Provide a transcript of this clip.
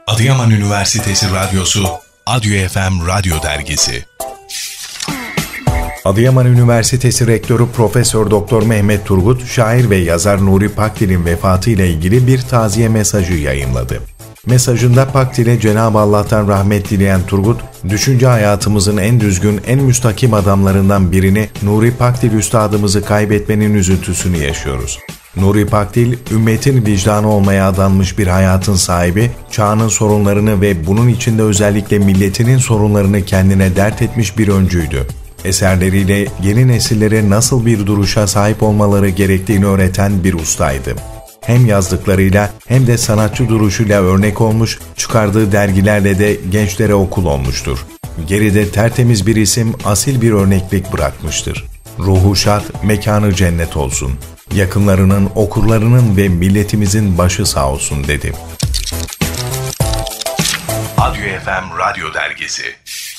Adıyaman Üniversitesi Radyosu, Adyo FM Radyo Dergisi. Adıyaman Üniversitesi Rektörü Profesör Doktor Mehmet Turgut, şair ve yazar Nuri Pakdil'in vefatı ile ilgili bir taziye mesajı yayımladı. Mesajında Pakdil'e Cenab-ı Allah'tan rahmet dileyen Turgut, düşünce hayatımızın en düzgün, en müstakim adamlarından birini Nuri Pakdil Üstadımızı kaybetmenin üzüntüsünü yaşıyoruz. Nuri Pakdil, ümmetin vicdanı olmaya adanmış bir hayatın sahibi, çağının sorunlarını ve bunun içinde özellikle milletinin sorunlarını kendine dert etmiş bir öncüydü. Eserleriyle yeni nesillere nasıl bir duruşa sahip olmaları gerektiğini öğreten bir ustaydı. Hem yazdıklarıyla hem de sanatçı duruşuyla örnek olmuş, çıkardığı dergilerle de gençlere okul olmuştur. Geride tertemiz bir isim, asil bir örneklik bırakmıştır. Ruhu şad, mekanı cennet olsun. Yakınlarının, okurlarının ve milletimizin başı sağ olsun dedi. Adyo FM Radyo Dergisi.